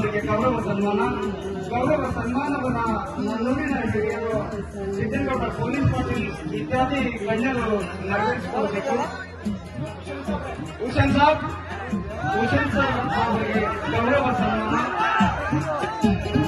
ಅವರಿಗೆ ಗೌರವ ಸನ್ಮಾನವನ್ನ ನುಡಿನ ಹಿರಿಯರು ಸಿದ್ದನಗೌಡ ಪೊಲೀಸ್ ಪಾಟೀಲ್ ಇತ್ಯಾದಿ ಗಣ್ಯರು ನೆರವೇರಿಸಿಕೊಳ್ಳಬೇಕು. ಭೂಷಣ್ ಸರ್ ಅವರಿಗೆ ಗೌರವ ಸನ್ಮಾನ.